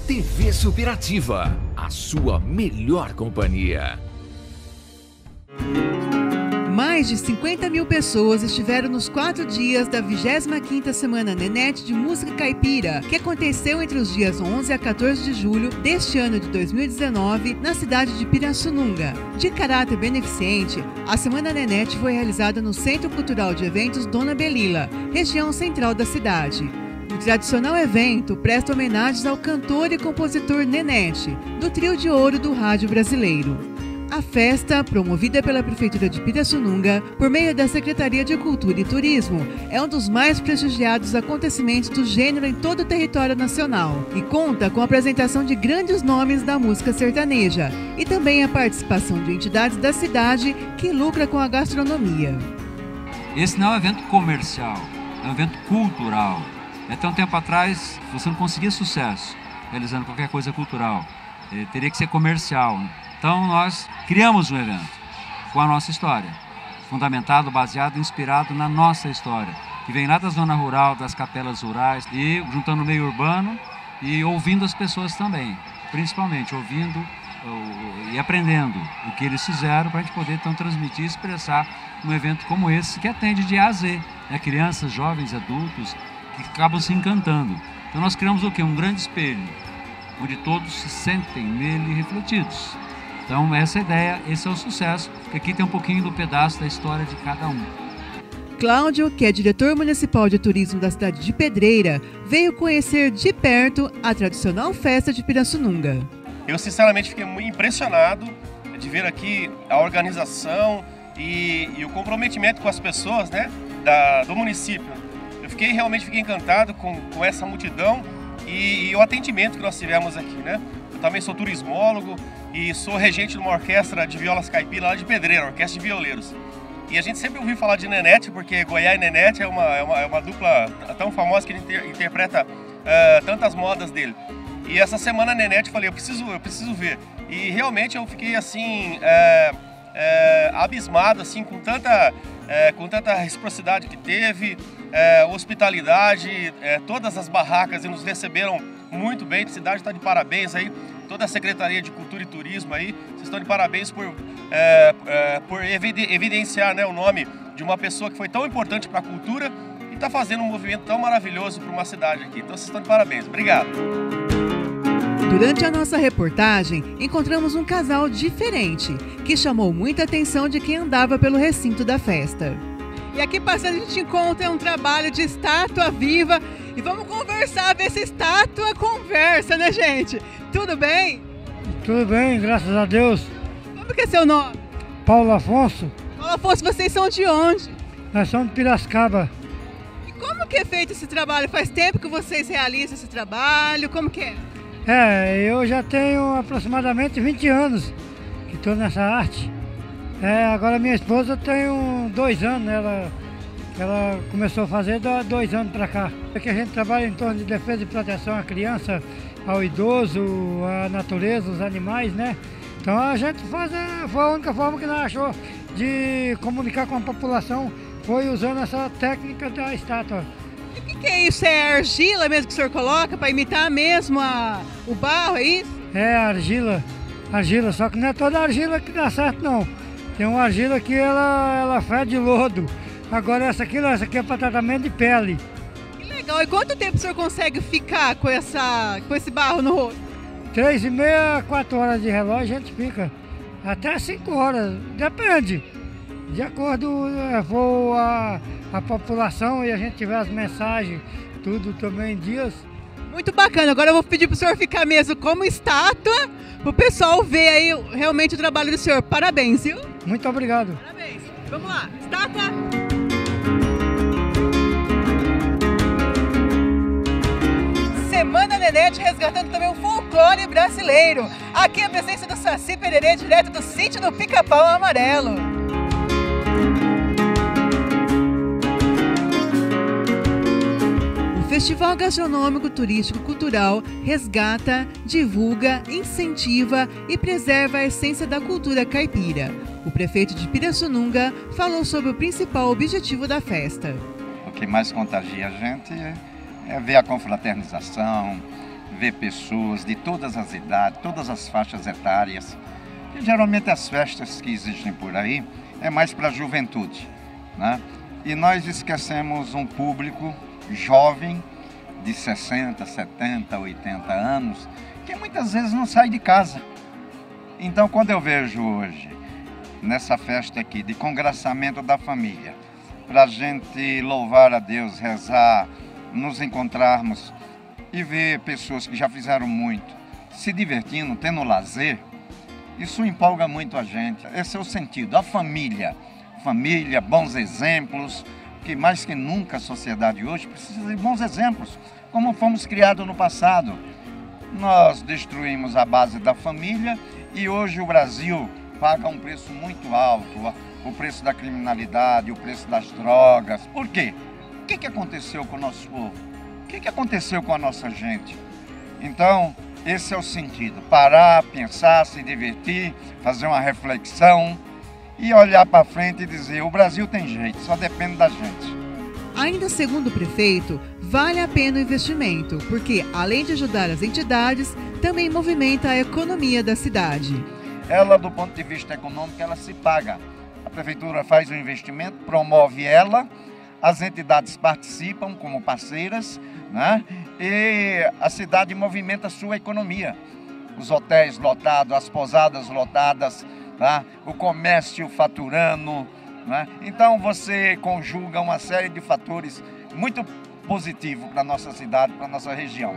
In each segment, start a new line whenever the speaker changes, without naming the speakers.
TV Superativa, a sua melhor companhia.
Mais de 50 mil pessoas estiveram nos 4 dias da 25ª Semana Nenete de Música Caipira, que aconteceu entre os dias 11 a 14 de julho deste ano de 2019, na cidade de Pirassununga. De caráter beneficente, a Semana Nenete foi realizada no Centro Cultural de Eventos Dona Belila, região central da cidade. O tradicional evento presta homenagens ao cantor e compositor Nenete, do Trio de Ouro do Rádio Brasileiro. A festa, promovida pela Prefeitura de Pirassununga, por meio da Secretaria de Cultura e Turismo, é um dos mais prestigiados acontecimentos do gênero em todo o território nacional e conta com a apresentação de grandes nomes da música sertaneja e também a participação de entidades da cidade que lucram com a gastronomia.
Esse não é um evento comercial, é um evento cultural. Até um tempo atrás, você não conseguia sucesso realizando qualquer coisa cultural, teria que ser comercial. Então nós criamos um evento com a nossa história, fundamentado, baseado, inspirado na nossa história, que vem lá da zona rural, das capelas rurais, e juntando o meio urbano e ouvindo as pessoas também, principalmente ouvindo e aprendendo o que eles fizeram para a gente poder então transmitir e expressar um evento como esse, que atende de A a Z, né? Crianças, jovens, adultos, que acabam se encantando. Então nós criamos o quê? Um grande espelho, onde todos se sentem nele refletidos. Então essa é a ideia, esse é o sucesso, que aqui tem um pouquinho do pedaço da história de cada um.
Cláudio, que é diretor municipal de turismo da cidade de Pedreira, veio conhecer de perto a tradicional festa de Pirassununga.
Eu sinceramente fiquei muito impressionado de ver aqui a organização e o comprometimento com as pessoas, né, do município. Eu realmente fiquei encantado com essa multidão e o atendimento que nós tivemos aqui, né? Eu também sou turismólogo e sou regente de uma orquestra de violas caipira lá de Pedreira, orquestra de violeiros. E a gente sempre ouviu falar de Nenete, porque Goiás e Nenete é uma dupla tão famosa que ele interpreta tantas modas dele. E essa semana Nenete, falei, eu preciso ver. E realmente eu fiquei assim, abismado assim, com tanta reciprocidade que teve, hospitalidade, todas as barracas nos receberam muito bem. A cidade está de parabéns aí, toda a Secretaria de Cultura e Turismo aí, vocês estão de parabéns por evidenciar, né, o nome de uma pessoa que foi tão importante para a cultura e está fazendo um movimento tão maravilhoso para uma cidade aqui. Então vocês estão de parabéns. Obrigado.
Durante a nossa reportagem, encontramos um casal diferente, que chamou muita atenção de quem andava pelo recinto da festa. E aqui passando a gente encontra um trabalho de estátua viva e vamos conversar, ver se estátua conversa, né, gente? Tudo bem?
Tudo bem, graças a Deus.
Como que é seu nome?
Paulo Afonso.
Paulo Afonso, vocês são de onde?
Nós somos de Piracicaba.
E como que é feito esse trabalho? Faz tempo que vocês realizam esse trabalho? Como que é?
Eu já tenho aproximadamente 20 anos que estou nessa arte. Agora minha esposa tem 2 anos, ela começou a fazer 2 anos para cá. Aqui a gente trabalha em torno de defesa e proteção à criança, ao idoso, à natureza, os animais, né? Então a gente foi a única forma que nós achou de comunicar com a população, foi usando essa técnica da estátua.
O que é isso? É argila mesmo que o senhor coloca para imitar mesmo o barro, é isso?
É argila, só que não é toda argila que dá certo não. Tem uma argila que ela fede lodo. Agora essa aqui é para tratamento de pele.
Que legal, e quanto tempo o senhor consegue ficar com esse barro no rosto?
3h30, 4 horas de relógio a gente fica. Até 5 horas, depende. De acordo com a população e a gente tiver as mensagens, tudo também em dias.
Muito bacana, agora eu vou pedir para o senhor ficar mesmo como estátua, para o pessoal ver aí realmente o trabalho do senhor. Parabéns, viu?
Muito obrigado.
Parabéns. Vamos lá, estátua. Semana Nenete resgatando também o folclore brasileiro. Aqui a presença do Saci Pererê, direto do sítio do Pica-Pau Amarelo. O Festival Gastronômico Turístico Cultural resgata, divulga, incentiva e preserva a essência da cultura caipira. O prefeito de Pirassununga falou sobre o principal objetivo da festa.
O que mais contagia a gente é ver a confraternização, ver pessoas de todas as idades, todas as faixas etárias. E, geralmente as festas que existem por aí é mais para a juventude, né? E nós esquecemos um público jovem de 60, 70, 80 anos, que muitas vezes não sai de casa. Então, quando eu vejo hoje, nessa festa aqui de congraçamento da família, para a gente louvar a Deus, rezar, nos encontrarmos e ver pessoas que já fizeram muito, se divertindo, tendo lazer, isso empolga muito a gente. Esse é o sentido, a família, bons exemplos, que mais que nunca a sociedade hoje precisa de bons exemplos, como fomos criados no passado. Nós destruímos a base da família e hoje o Brasil paga um preço muito alto, o preço da criminalidade, o preço das drogas. Por quê? O que aconteceu com o nosso povo? O que aconteceu com a nossa gente? Então, esse é o sentido, parar, pensar, se divertir, fazer uma reflexão e olhar para frente e dizer, o Brasil tem jeito, só depende da gente.
Ainda segundo o prefeito, vale a pena o investimento, porque além de ajudar as entidades, também movimenta a economia da cidade.
Ela, do ponto de vista econômico, ela se paga. A prefeitura faz o investimento, promove ela, as entidades participam como parceiras, né? E a cidade movimenta a sua economia. Os hotéis lotados, as pousadas lotadas, tá? O comércio faturando, né? Então você conjuga uma série de fatores muito positivos para a nossa cidade, para a nossa região.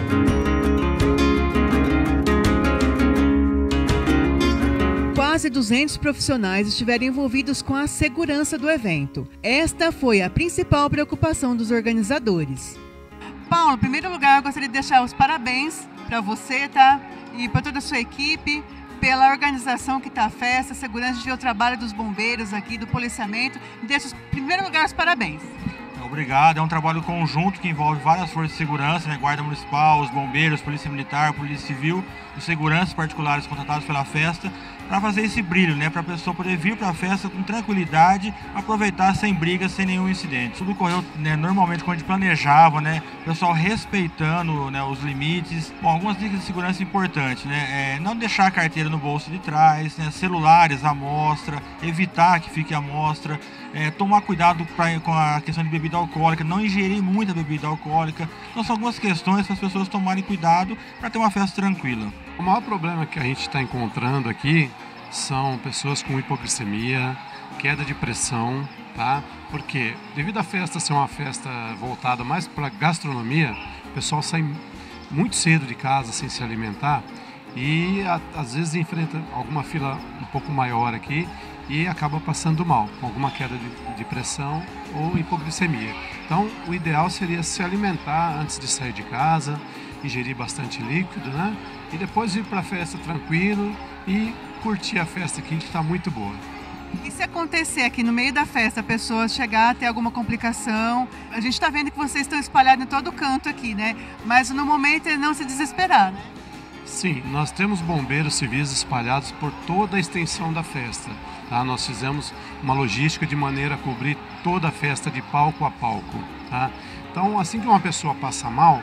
Quase 200 profissionais estiveram envolvidos com a segurança do evento. Esta foi a principal preocupação dos organizadores. Paulo, em primeiro lugar, eu gostaria de deixar os parabéns para você, tá? E para toda a sua equipe, pela organização que está a festa, a segurança de ver o trabalho dos bombeiros aqui, do policiamento. Deixo, em primeiro lugar, os parabéns.
Obrigado, é um trabalho conjunto que envolve várias forças de segurança, né? Guarda Municipal, os bombeiros, Polícia Militar, Polícia Civil, os seguranças particulares contratados pela festa, para fazer esse brilho, né? Para a pessoa poder vir para a festa com tranquilidade, aproveitar sem brigas, sem nenhum incidente. Tudo correu, né, normalmente como a gente planejava, né? O pessoal respeitando, né, os limites. Bom, algumas dicas de segurança importantes, né? Não deixar a carteira no bolso de trás, né? Celulares à mostra, evitar que fique à mostra, tomar cuidado com a questão de bebida alcoólica, não ingerir muita bebida alcoólica. Então são algumas questões para as pessoas tomarem cuidado para ter uma festa tranquila.
O maior problema que a gente está encontrando aqui são pessoas com hipoglicemia, queda de pressão, tá? Porque devido à festa ser uma festa voltada mais para gastronomia, o pessoal sai muito cedo de casa sem se alimentar e às vezes enfrenta alguma fila um pouco maior aqui e acaba passando mal, com alguma queda de pressão ou hipoglicemia. Então o ideal seria se alimentar antes de sair de casa, ingerir bastante líquido, né? E depois ir para a festa tranquilo e curtir a festa aqui, que está muito boa.
E se acontecer aqui no meio da festa, a pessoa chegar a ter alguma complicação, a gente está vendo que vocês estão espalhados em todo canto aqui, né? Mas no momento é não se desesperar, né?
Sim, nós temos bombeiros civis espalhados por toda a extensão da festa, tá? Nós fizemos uma logística de maneira a cobrir toda a festa de palco a palco, tá? Então, assim que uma pessoa passa mal,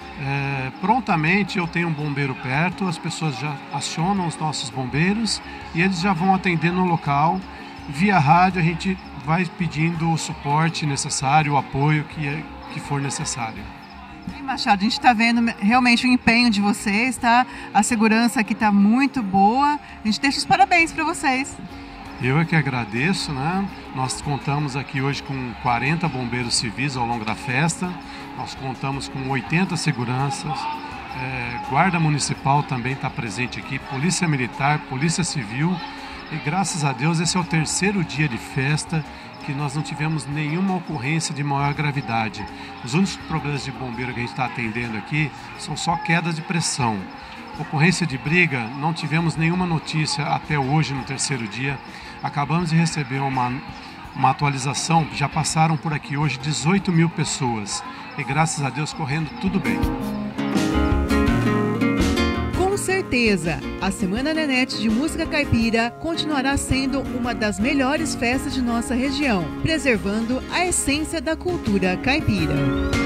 prontamente eu tenho um bombeiro perto, as pessoas já acionam os nossos bombeiros e eles já vão atender no local. Via rádio a gente vai pedindo o suporte necessário, o apoio que for necessário.
E Machado, a gente está vendo realmente o empenho de vocês, tá? A segurança aqui está muito boa. A gente deixa os parabéns para vocês.
Eu é que agradeço, né? Nós contamos aqui hoje com 40 bombeiros civis ao longo da festa. Nós contamos com 80 seguranças. Guarda Municipal também está presente aqui, Polícia Militar, Polícia Civil. E graças a Deus esse é o terceiro dia de festa que nós não tivemos nenhuma ocorrência de maior gravidade. Os únicos problemas de bombeiro que a gente está atendendo aqui são só quedas de pressão. Ocorrência de briga, não tivemos nenhuma notícia até hoje no terceiro dia. Acabamos de receber uma atualização, já passaram por aqui hoje 18 mil pessoas. E graças a Deus correndo tudo bem.
Com certeza, a Semana Nenete de Música Caipira continuará sendo uma das melhores festas de nossa região, preservando a essência da cultura caipira.